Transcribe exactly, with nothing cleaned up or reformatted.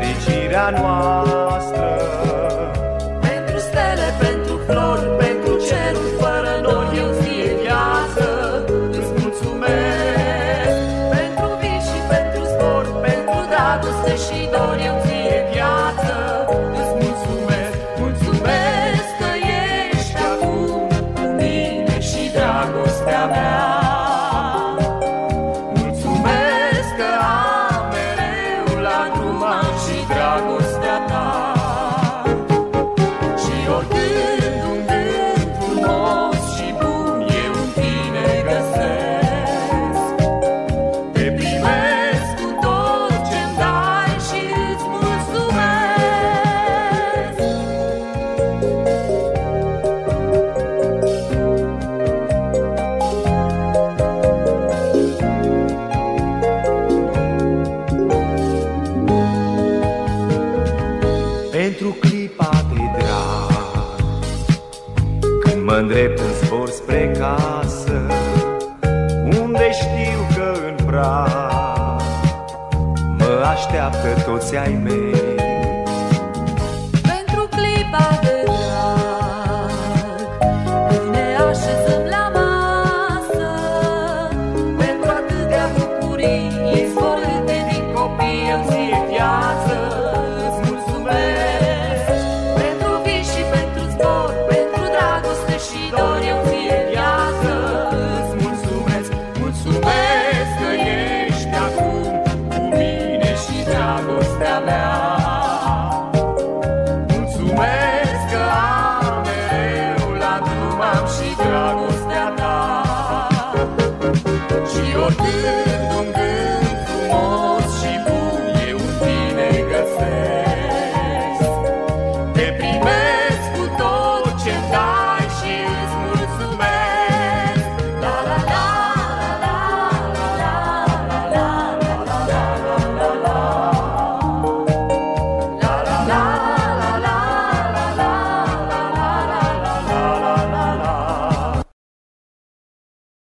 fericirea noastră. Pentru stele, pentru flori, pentru cerul fără nori, eu ție viață îți mulțumesc. Pentru vis și pentru zbor, pentru dragoste și dor, eu ție viață îți mulțumesc. Mulțumesc că ești acum cu mine și dragostea mea. Mulțumesc că am mereu la drum am și dragostea ta. Și oricând un gând frumos și bun eu în tine găsesc. Te primesc cu tot ce-mi dai și îți mulțumesc. Pentru clipa de drag, când mă îndrept în zbor spre casă, unde știu că în prag mă așteaptă toți ai mei. Pentru clipa de drag, când ne așezăm la masă, pentru atâtea bucurii izvorâte din copii, eu ție viață îți mulțumesc. Pentru vis și pentru zbor, pentru dragoste și dor, eu ție viață îți mulțumesc. Mulțumesc că ești acum cu mine și dragostea mea. Mulțumesc că am mereu la drum am și dragostea ta. Și oricând un